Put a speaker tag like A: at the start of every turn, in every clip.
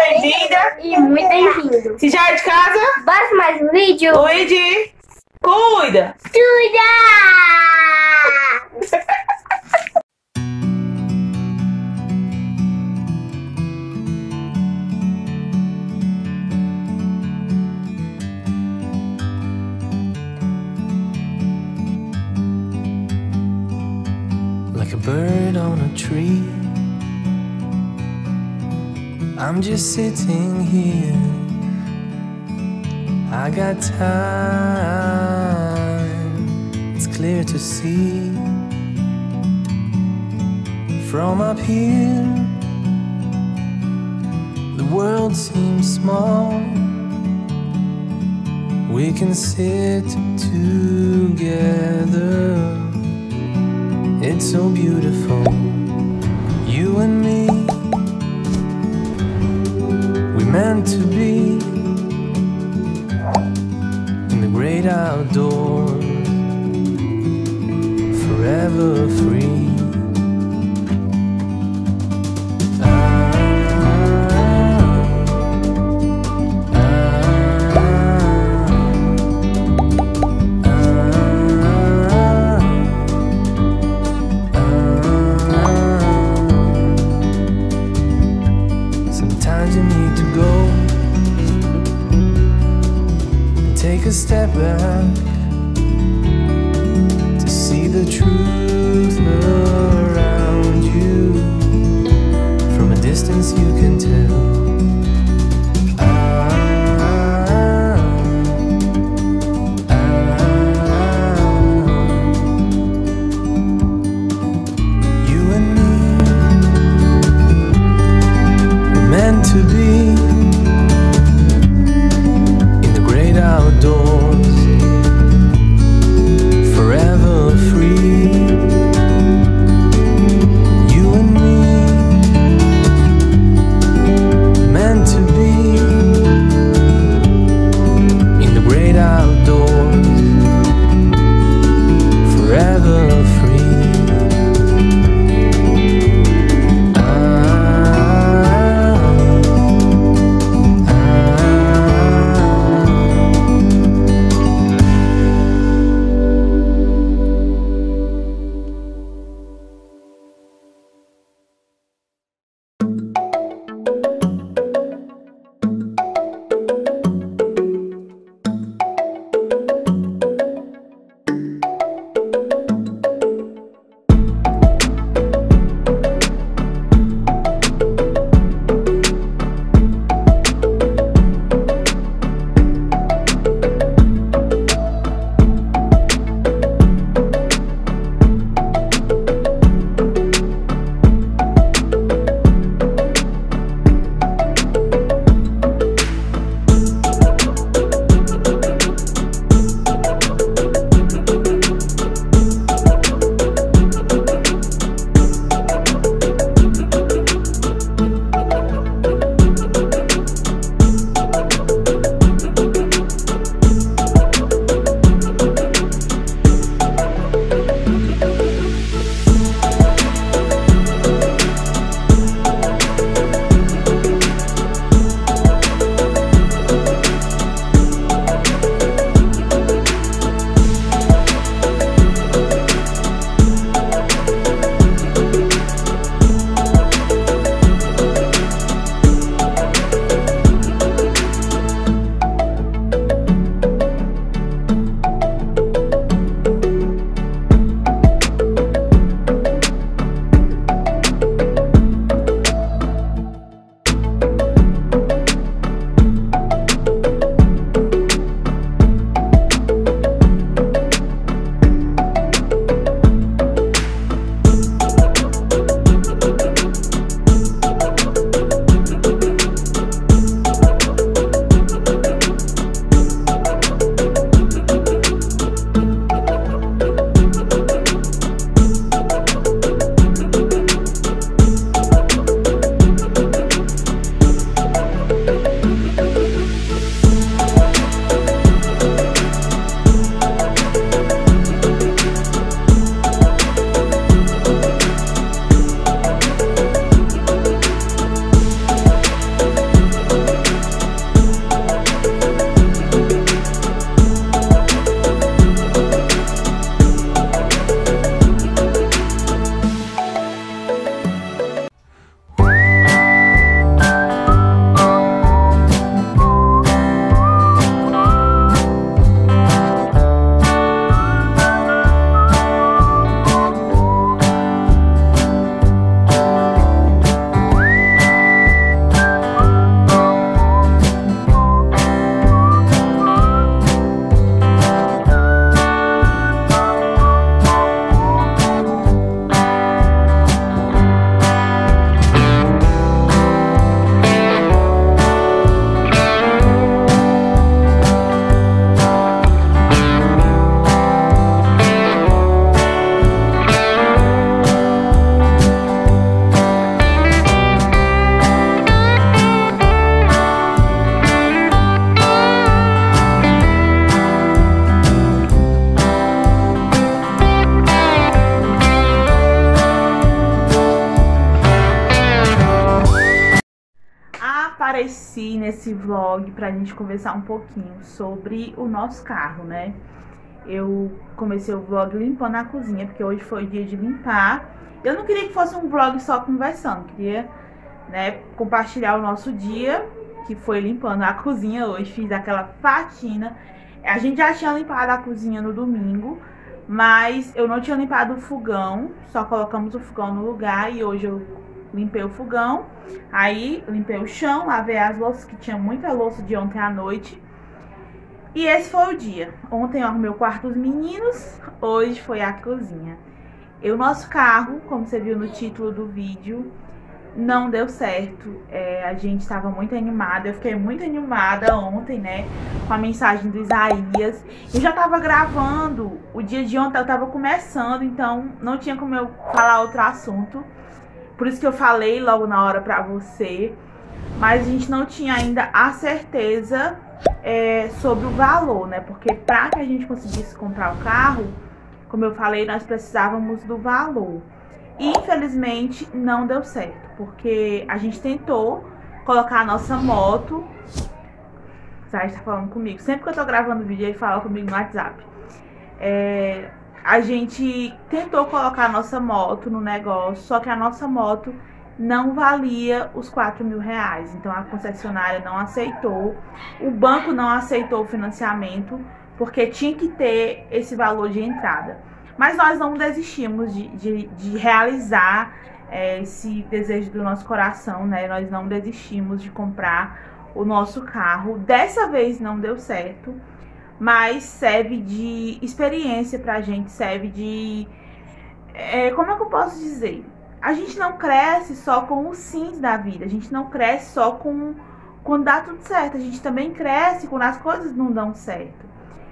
A: bem-vinda.
B: E muito bem-vindo.
A: Se já é de casa,
B: Bora pra mais um vídeo?
A: Luigi, cuida.
B: Cuida!
C: Like a bird on a tree, I'm just sitting here. I got time, it's clear to see. From up here, the world seems small. We can sit together. It's so beautiful, you and me. We meant to be in the great outdoors, forever free. Sometimes you need to go and take a step back to see the truth around you. From a distance you can tell. You and me were meant to be in the great outdoors, forever free. You and me
A: apareci nesse vlog pra gente conversar um pouquinho sobre o nosso carro, né? Eu comecei o vlog limpando a cozinha, porque hoje foi o dia de limpar. Eu não queria que fosse um vlog só conversando, queria, né, compartilhar o nosso dia, que foi limpando a cozinha hoje. Fiz aquela faxina. A gente já tinha limpado a cozinha no domingo, mas eu não tinha limpado o fogão, só colocamos o fogão no lugar e hoje eu limpei o fogão. Aí limpei o chão, lavei as louças, que tinha muita louça de ontem à noite. E esse foi o dia. Ontem eu arrumei o quarto dos meninos, hoje foi a cozinha. E o nosso carro, como você viu no título do vídeo, não deu certo. A gente estava muito animada, eu fiquei muito animada ontem, né, com a mensagem do Isaías. Eu já tava gravando, o dia de ontem eu tava começando, então não tinha como eu falar outro assunto. Por isso que eu falei logo na hora pra você. Mas a gente não tinha ainda a certeza sobre o valor, né, porque pra que a gente conseguisse comprar o carro, como eu falei, nós precisávamos do valor. E infelizmente não deu certo, porque a gente tentou colocar a nossa moto. Zay está falando comigo. Sempre que eu tô gravando vídeo, ele fala comigo no WhatsApp. A gente tentou colocar a nossa moto no negócio, só que a nossa moto não valia os 4 mil reais. Então a concessionária não aceitou, o banco não aceitou o financiamento, porque tinha que ter esse valor de entrada. Mas nós não desistimos de realizar esse desejo do nosso coração, né? Nós não desistimos de comprar o nosso carro. Dessa vez não deu certo, mas serve de experiência pra gente, serve de... como é que eu posso dizer? A gente não cresce só com os sims da vida, a gente não cresce só quando dá tudo certo, a gente também cresce quando as coisas não dão certo.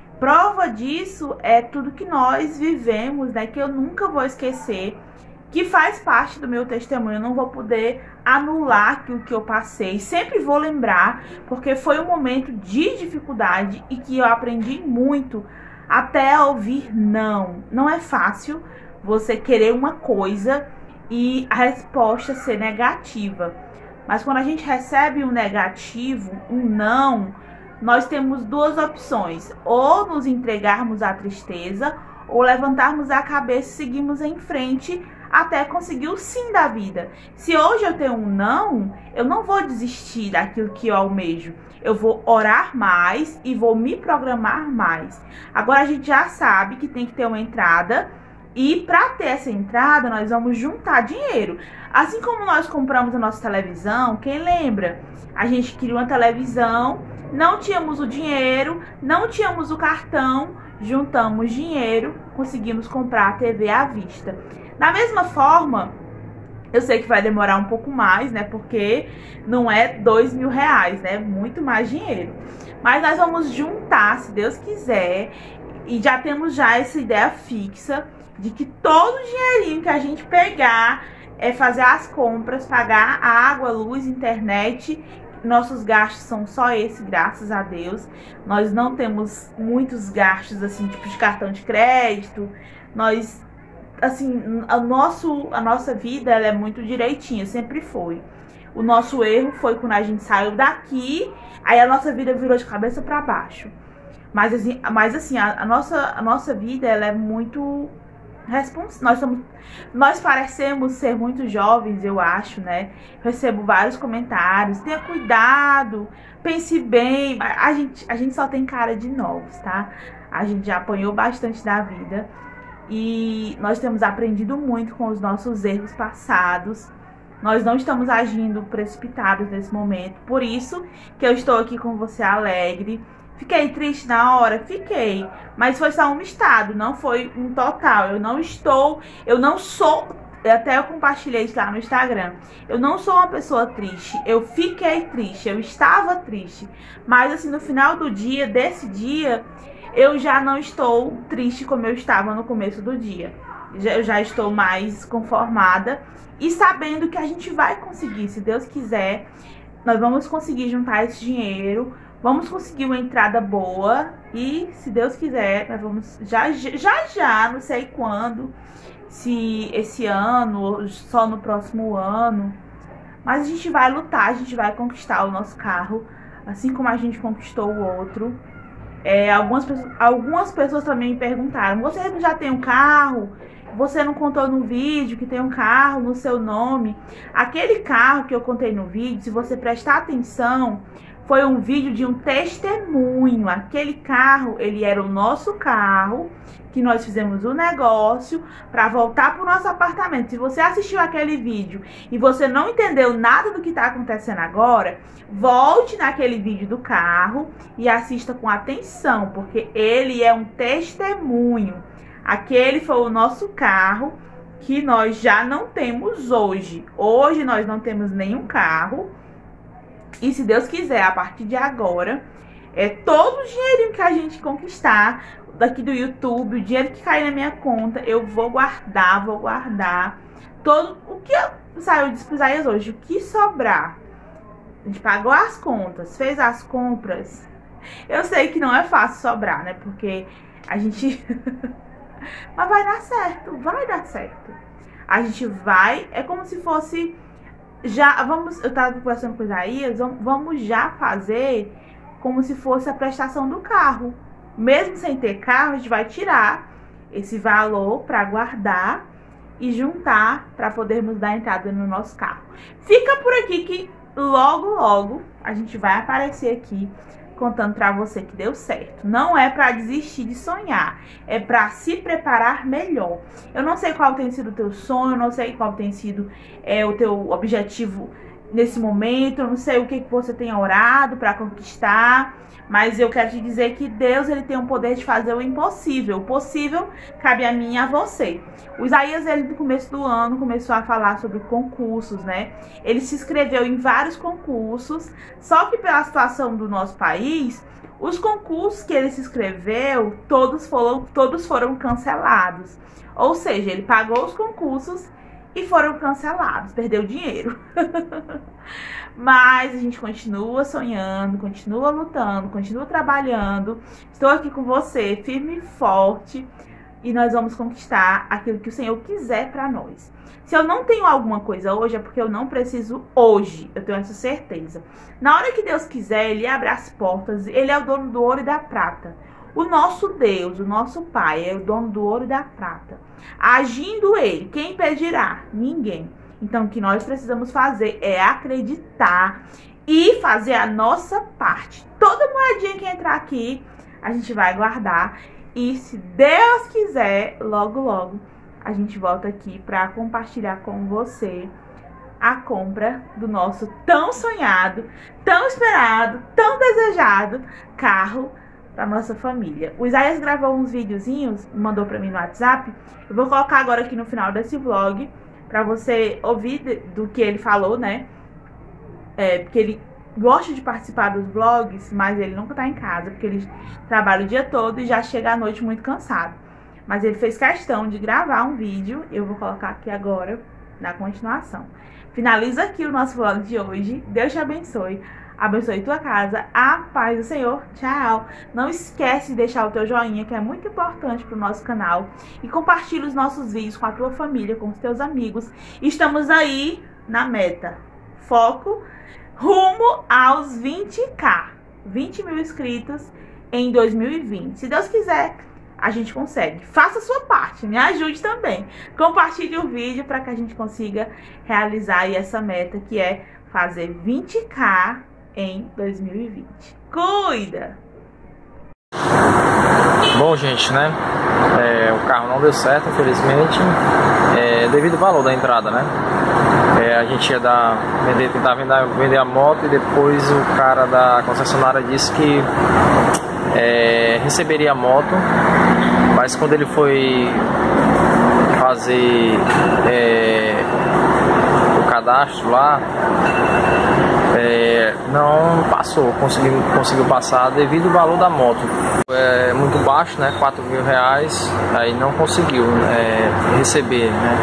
A: Prova disso é tudo que nós vivemos, né, que eu nunca vou esquecer, que faz parte do meu testemunho. Eu não vou poder anular aquilo que eu passei, sempre vou lembrar, porque foi um momento de dificuldade e que eu aprendi muito até ouvir não. Não é fácil você querer uma coisa e a resposta ser negativa, mas quando a gente recebe um negativo, um não, nós temos duas opções: ou nos entregarmos à tristeza, ou levantarmos a cabeça e seguirmos em frente até conseguir o sim da vida. Se hoje eu tenho um não, eu não vou desistir daquilo que eu almejo. Eu vou orar mais e vou me programar mais. Agora a gente já sabe que tem que ter uma entrada, e para ter essa entrada nós vamos juntar dinheiro. Assim como nós compramos a nossa televisão, quem lembra? A gente queria uma televisão, não tínhamos o dinheiro, não tínhamos o cartão, juntamos dinheiro, conseguimos comprar a TV à vista. Da mesma forma, eu sei que vai demorar um pouco mais, né, porque não é 2 mil reais, né, muito mais dinheiro. Mas nós vamos juntar, se Deus quiser, e já temos já essa ideia fixa de que todo o dinheirinho que a gente pegar fazer as compras, pagar a água, luz, internet. Nossos gastos são só esse, graças a Deus. Nós não temos muitos gastos, assim, tipo de cartão de crédito. Nós, assim, a nossa vida, ela é muito direitinha, sempre foi. O nosso erro foi quando a gente saiu daqui, aí a nossa vida virou de cabeça para baixo. Mas assim, a nossa vida, ela é muito... Nós parecemos ser muito jovens, eu acho, né? Recebo vários comentários: tenha cuidado, pense bem. A gente só tem cara de novos, tá? A gente já apanhou bastante da vida e nós temos aprendido muito com os nossos erros passados. Nós não estamos agindo precipitados nesse momento. Por isso que eu estou aqui com você alegre. Fiquei triste na hora? Fiquei. Mas foi só um estado, não foi um total. Eu não sou... Até eu compartilhei isso lá no Instagram. Eu não sou uma pessoa triste. Eu fiquei triste, eu estava triste. Mas assim, no final do dia, desse dia, eu já não estou triste como eu estava no começo do dia. Eu já estou mais conformada e sabendo que a gente vai conseguir, se Deus quiser. Nós vamos conseguir juntar esse dinheiro, vamos conseguir uma entrada boa e, se Deus quiser, nós vamos já, não sei quando, se esse ano ou só no próximo ano, Mas a gente vai lutar, a gente vai conquistar o nosso carro, assim como a gente conquistou o outro. Algumas pessoas também me perguntaram: você já tem um carro? Você não contou no vídeo que tem um carro no seu nome? Aquele carro que eu contei no vídeo, se você prestar atenção, foi um vídeo de um testemunho. Aquele carro, ele era o nosso carro, que nós fizemos o negócio para voltar para o nosso apartamento. Se você assistiu aquele vídeo e você não entendeu nada do que está acontecendo agora, volte naquele vídeo do carro e assista com atenção, porque ele é um testemunho. Aquele foi o nosso carro que nós já não temos hoje. Hoje nós não temos nenhum carro. E se Deus quiser, a partir de agora, todo o dinheirinho que a gente conquistar daqui do YouTube, o dinheiro que cair na minha conta, eu vou guardar. Todo o que saiu de Isaías hoje, o que sobrar. A gente pagou as contas, fez as compras. Eu sei que não é fácil sobrar, né? Porque a gente... Mas vai dar certo. A gente vai, é como se fosse... eu tava conversando com o Isaías, vamos já fazer como se fosse a prestação do carro. Mesmo sem ter carro, a gente vai tirar esse valor para guardar e juntar para podermos dar entrada no nosso carro. Fica por aqui que logo a gente vai aparecer aqui contando para você que deu certo. Não é para desistir de sonhar, é para se preparar melhor. Eu não sei qual tem sido o teu sonho, eu não sei qual tem sido o teu objetivo nesse momento, eu não sei o que você tem orado para conquistar, mas eu quero te dizer que Deus, ele tem o poder de fazer o impossível. O possível cabe a mim e a você. O Isaías, ele no começo do ano começou a falar sobre concursos, né? Ele se inscreveu em vários concursos, só que pela situação do nosso país, os concursos que ele se inscreveu, todos foram cancelados. Ou seja, ele pagou os concursos e foram cancelados, perdeu dinheiro. Mas a gente continua sonhando, continua lutando, continua trabalhando. Estou aqui com você, firme e forte, e nós vamos conquistar aquilo que o Senhor quiser para nós. Se eu não tenho alguma coisa hoje, é porque eu não preciso hoje, eu tenho essa certeza. Na hora que Deus quiser, Ele abre as portas, Ele é o dono do ouro e da prata. O nosso Deus, o nosso Pai, é o dono do ouro e da prata. Agindo Ele, quem impedirá? Ninguém. Então, o que nós precisamos fazer é acreditar e fazer a nossa parte. Toda moedinha que entrar aqui, a gente vai guardar. E se Deus quiser, logo a gente volta aqui para compartilhar com você a compra do nosso tão sonhado, tão esperado, tão desejado carro para nossa família. O Isaías gravou uns videozinhos, mandou para mim no WhatsApp. Eu vou colocar agora aqui no final desse vlog para você ouvir do que ele falou, né? Porque ele gosta de participar dos vlogs, mas ele nunca tá em casa, porque ele trabalha o dia todo e já chega à noite muito cansado. Mas ele fez questão de gravar um vídeo, eu vou colocar aqui agora, na continuação. Finaliza aqui o nosso vlog de hoje. Deus te abençoe. Abençoe tua casa. A paz do Senhor. Tchau. Não esquece de deixar o teu joinha, que é muito importante para o nosso canal. E compartilhe os nossos vídeos com a tua família, com os teus amigos. Estamos aí na meta. Foco rumo aos 20k. 20 mil inscritos em 2020. Se Deus quiser, a gente consegue. Faça a sua parte. Me ajude também. Compartilhe o vídeo para que a gente consiga realizar aí essa meta, que é fazer 20k em 2020. Cuida!
D: Bom, gente, né? O carro não deu certo, infelizmente, devido ao valor da entrada, né? A gente ia tentar vender a moto, e depois o cara da concessionária disse que receberia a moto, mas quando ele foi fazer o cadastro lá, não passou, conseguiu passar devido ao valor da moto. É muito baixo, né? 4 mil reais, aí não conseguiu receber, né?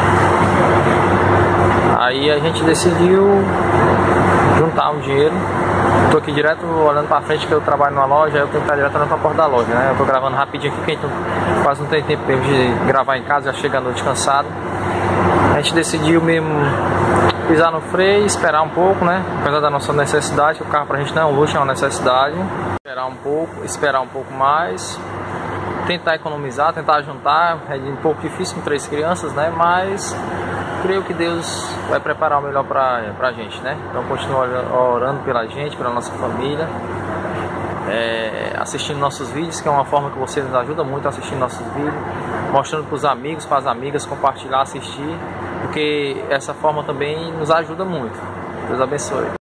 D: Aí a gente decidiu juntar um dinheiro. Tô aqui direto olhando pra frente, que eu trabalho numa loja, eu tenho que estar direto olhando pra porta da loja, né? Eu tô gravando rapidinho aqui, porque a gente quase não tem tempo de gravar em casa, já chega à noite cansado. A gente decidiu mesmo pisar no freio e esperar um pouco, né? Apesar da nossa necessidade, o carro pra gente não é um luxo, é uma necessidade. Esperar um pouco mais, tentar economizar, tentar juntar. É um pouco difícil com 3 crianças, né? Mas creio que Deus vai preparar o melhor pra gente, né? Então continua orando pela gente, pela nossa família, assistindo nossos vídeos, que é uma forma que você nos ajuda muito, assistindo nossos vídeos, mostrando para os amigos, para as amigas, compartilhar, assistir, porque essa forma também nos ajuda muito. Deus abençoe.